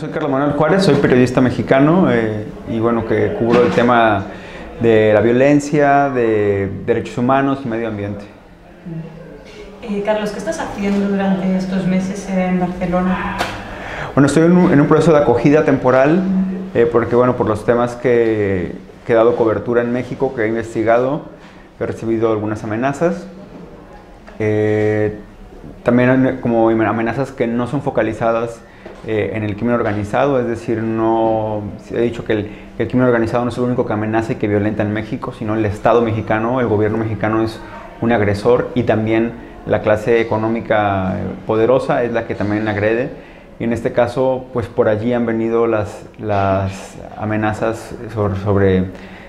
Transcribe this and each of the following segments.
Soy Carlos Manuel Juárez, soy periodista mexicano y bueno, que cubro el tema de la violencia, de derechos humanos y medio ambiente. Carlos, ¿qué estás haciendo durante estos meses en Barcelona? Bueno, estoy en un proceso de acogida temporal porque bueno, por los temas que he dado cobertura en México, que he investigado, he recibido algunas amenazas. También como amenazas que no son focalizadas en el crimen organizado, es decir, no he dicho que el crimen organizado no es el único que amenaza y que violenta en México, sino el Estado mexicano, el gobierno mexicano es un agresor y también la clase económica poderosa es la que también agrede. Y en este caso, pues por allí han venido las amenazas sobre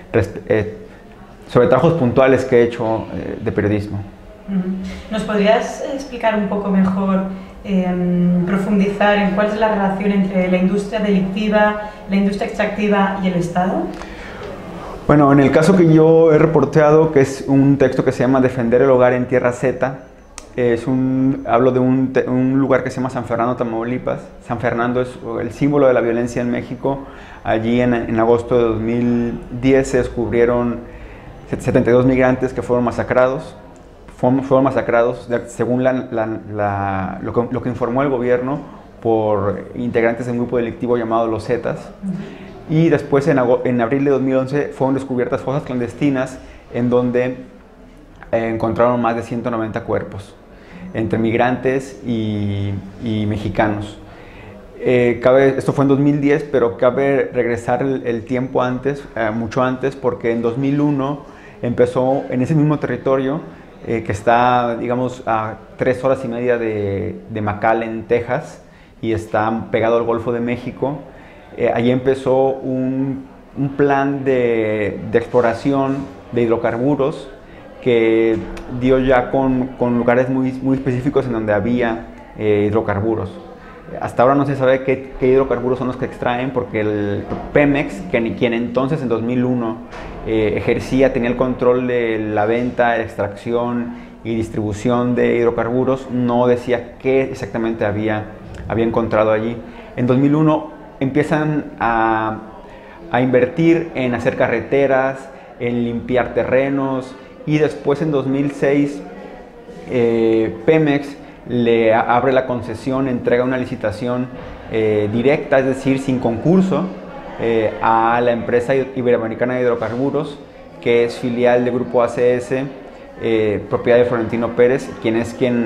trabajos puntuales que he hecho de periodismo. ¿Nos podrías explicar un poco mejor, profundizar en cuál es la relación entre la industria delictiva, la industria extractiva y el Estado? Bueno, en el caso que yo he reporteado, que es un texto que se llama Defender el hogar en tierra Z, hablo de un lugar que se llama San Fernando, Tamaulipas. San Fernando es el símbolo de la violencia en México. Allí en agosto de 2010 se descubrieron 72 migrantes que fueron masacrados. Fueron masacrados, según lo que informó el gobierno, por integrantes de un grupo delictivo llamado Los Zetas. Y después, en abril de 2011, fueron descubiertas fosas clandestinas en donde encontraron más de 190 cuerpos, entre migrantes y mexicanos. Esto fue en 2010, pero cabe regresar el tiempo antes, mucho antes, porque en 2001 empezó en ese mismo territorio, que está, digamos, a 3 horas y media de McAllen, Texas, y está pegado al Golfo de México. Allí empezó un plan de exploración de hidrocarburos que dio ya con lugares muy específicos en donde había hidrocarburos. Hasta ahora no se sabe qué hidrocarburos son los que extraen, porque el Pemex, quien entonces en 2001 tenía el control de la venta, extracción y distribución de hidrocarburos, no decía qué exactamente había encontrado allí. En 2001 empiezan a invertir en hacer carreteras, en limpiar terrenos, y después en 2006 Pemex le abre la concesión, entrega una licitación directa, es decir, sin concurso, a la empresa Iberoamericana de Hidrocarburos, que es filial del Grupo ACS, propiedad de Florentino Pérez, quien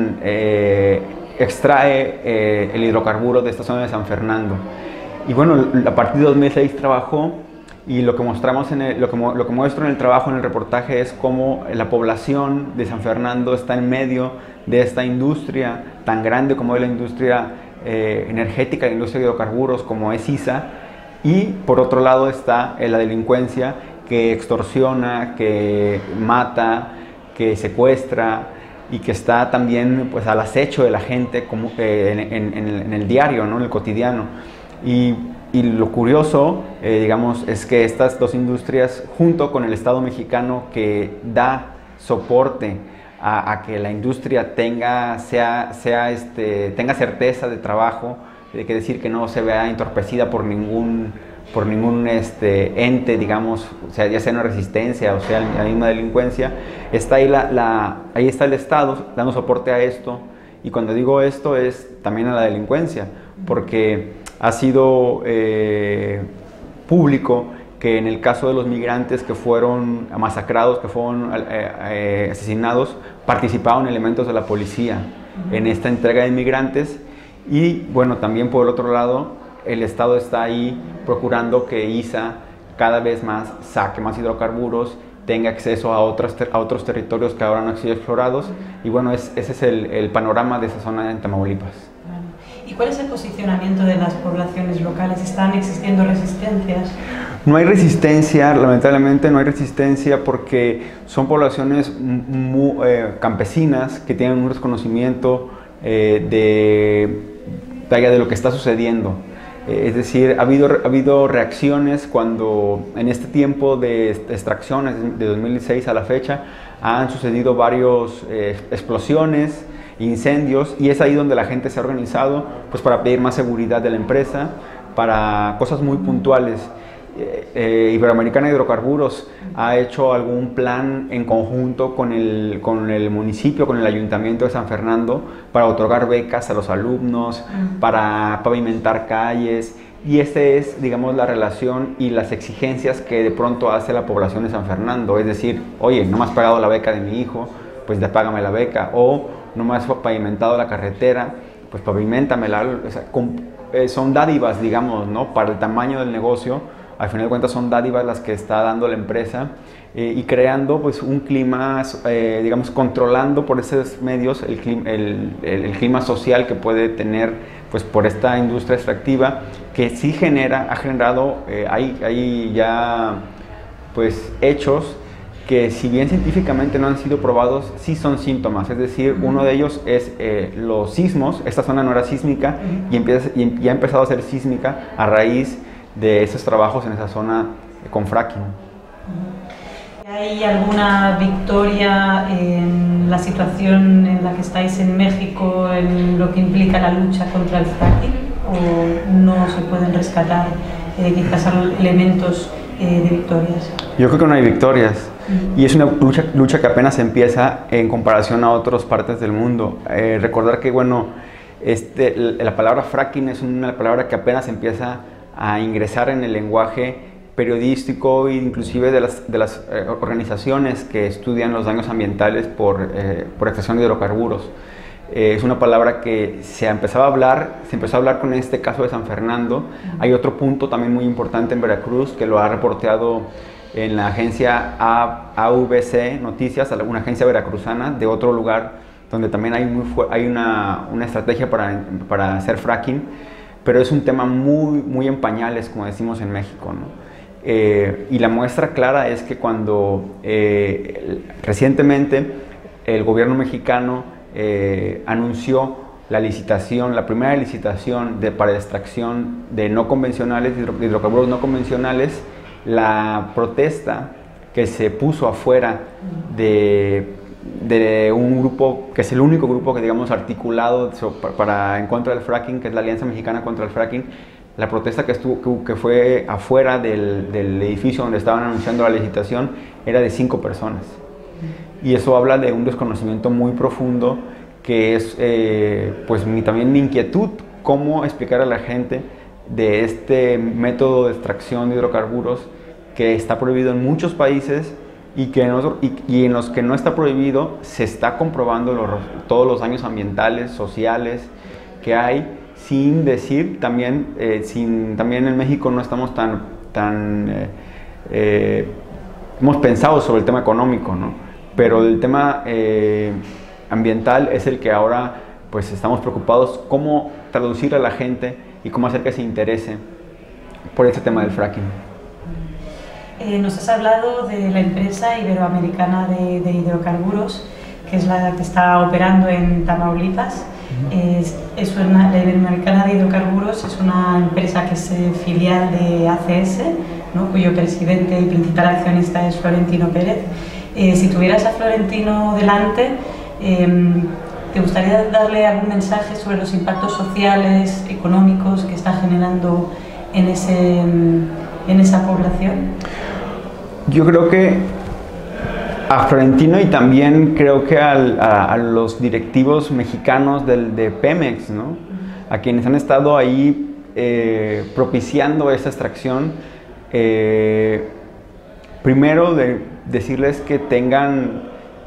extrae el hidrocarburo de esta zona de San Fernando. Y bueno, a partir de 2006 trabajó, y lo que mostramos lo que muestro en el trabajo, en el reportaje, es cómo la población de San Fernando está en medio de esta industria tan grande como es la industria energética, la industria de hidrocarburos, como es ISA, y por otro lado está la delincuencia que extorsiona, que mata, que secuestra y que está también, pues, al acecho de la gente como, en el diario, ¿no? En el cotidiano. Y lo curioso, digamos, es que estas dos industrias, junto con el Estado mexicano, que da soporte a que la industria tenga certeza de trabajo, hay que decir que no se vea entorpecida por ningún ente, digamos, o sea, ya sea una resistencia o sea la misma delincuencia, está ahí, ahí está el Estado dando soporte a esto. Y cuando digo esto es también a la delincuencia, porque ha sido público que en el caso de los migrantes que fueron masacrados, que fueron asesinados, participaron elementos de la policía en esta entrega de inmigrantes. Y bueno, también por el otro lado, el Estado está ahí procurando que ISA cada vez más saque más hidrocarburos, tenga acceso a otros territorios que ahora no han sido explorados. Y bueno, ese es el panorama de esa zona en Tamaulipas. ¿Y cuál es el posicionamiento de las poblaciones locales? ¿Están existiendo resistencias? No hay resistencia, lamentablemente no hay resistencia, porque son poblaciones campesinas que tienen un desconocimiento de lo que está sucediendo. Es decir, ha habido reacciones cuando en este tiempo de extracciones de 2016 a la fecha han sucedido varias explosiones, incendios, y es ahí donde la gente se ha organizado, pues, para pedir más seguridad de la empresa, para cosas muy puntuales. Iberoamericana Hidrocarburos ha hecho algún plan en conjunto con el municipio, con el ayuntamiento de San Fernando, para otorgar becas a los alumnos, para pavimentar calles, y esta es, digamos, la relación y las exigencias que de pronto hace la población de San Fernando. Es decir, oye, no me has pagado la beca de mi hijo, pues ya págame la beca, o no me has pavimentado la carretera, pues paviméntamela. O sea, son dádivas, digamos, ¿no? Para el tamaño del negocio, al final de cuentas son dádivas las que está dando la empresa, y creando pues un clima, digamos, controlando por esos medios el clima social que puede tener pues por esta industria extractiva, que sí ha generado, hay ya pues hechos que, si bien científicamente no han sido probados, sí son síntomas. Es decir, uno de ellos es los sismos. Esta zona no era sísmica y ha empezado a ser sísmica a raíz de esos trabajos en esa zona con fracking. ¿Hay alguna victoria en la situación en la que estáis en México, en lo que implica la lucha contra el fracking? ¿O no se pueden rescatar quizás elementos de victorias? Yo creo que no hay victorias. Y es una lucha que apenas empieza en comparación a otras partes del mundo. Recordar que, bueno, la palabra fracking es una palabra que apenas empieza a ingresar en el lenguaje periodístico e inclusive de las organizaciones que estudian los daños ambientales por extracción de hidrocarburos. Es una palabra que se empezó a hablar con este caso de San Fernando. Hay otro punto también muy importante en Veracruz, que lo ha reporteado en la agencia AVC Noticias, una agencia veracruzana de otro lugar donde también hay una estrategia para hacer fracking, pero es un tema muy en pañales, como decimos en México, ¿no? Y la muestra clara es que cuando recientemente el gobierno mexicano anunció la primera licitación para extracción de no convencionales, de hidrocarburos no convencionales, la protesta que se puso afuera de un grupo, que es el único grupo que, digamos, articulado en contra del fracking, que es la Alianza Mexicana contra el Fracking, la protesta que fue afuera del edificio donde estaban anunciando la licitación era de 5 personas. Y eso habla de un desconocimiento muy profundo, que es también mi inquietud, cómo explicar a la gente de este método de extracción de hidrocarburos que está prohibido en muchos países y en los que no está prohibido se está comprobando todos los daños ambientales, sociales que hay, sin decir también, también en México no estamos hemos pensado sobre el tema económico, ¿no? Pero el tema ambiental es el que ahora pues estamos preocupados cómo traducir a la gente y cómo hacer que se interese por este tema del fracking. Nos has hablado de la empresa Iberoamericana de Hidrocarburos, que es la que está operando en Tamaulipas. La Iberoamericana de Hidrocarburos es una empresa que es filial de ACS, ¿no?, cuyo presidente y principal accionista es Florentino Pérez. Si tuvieras a Florentino delante, ¿te gustaría darle algún mensaje sobre los impactos sociales, económicos que está generando en esa población? Yo creo que a Florentino, y también creo que a los directivos mexicanos de Pemex, ¿no?, a quienes han estado ahí propiciando esta extracción, primero decirles que tengan,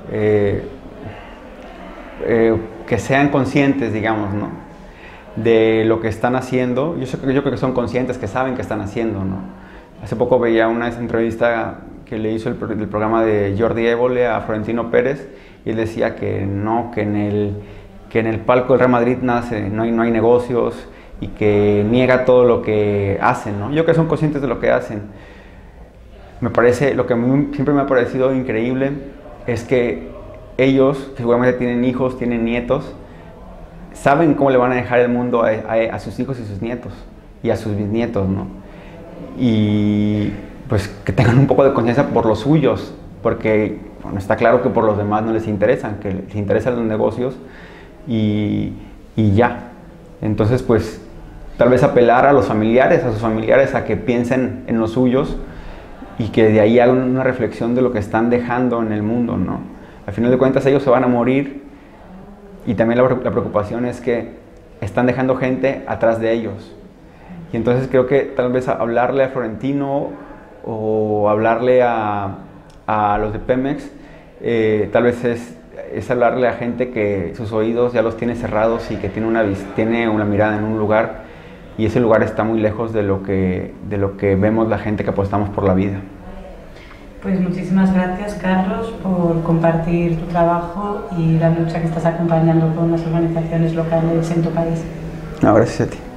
que sean conscientes, digamos, ¿no?, de lo que están haciendo. Yo creo que son conscientes, que saben que están haciendo, ¿no? Hace poco veía una entrevista que le hizo el programa de Jordi Évole a Florentino Pérez, y él decía que no, que en el palco del Real Madrid no hay negocios, y que niega todo lo que hacen, ¿no? Yo creo que son conscientes de lo que hacen. Me parece, lo que a mí siempre me ha parecido increíble es que ellos, que seguramente tienen hijos, tienen nietos, saben cómo le van a dejar el mundo a sus hijos y sus nietos, y a sus bisnietos, ¿no? Y pues que tengan un poco de conciencia por los suyos, porque bueno, está claro que por los demás no les interesan, que les interesan los negocios y ya. Entonces, pues tal vez apelar a los familiares, a sus familiares, a que piensen en los suyos y que de ahí hagan una reflexión de lo que están dejando en el mundo, ¿no? Al final de cuentas ellos se van a morir y también la preocupación es que están dejando gente atrás de ellos. Y entonces creo que tal vez hablarle a Florentino o hablarle a los de Pemex, tal vez es hablarle a gente que sus oídos ya los tiene cerrados y que tiene una mirada en un lugar, y ese lugar está muy lejos de lo que vemos la gente que apostamos por la vida. Pues muchísimas gracias, Carlos, por compartir tu trabajo y la lucha que estás acompañando con las organizaciones locales en tu país. No, gracias a ti.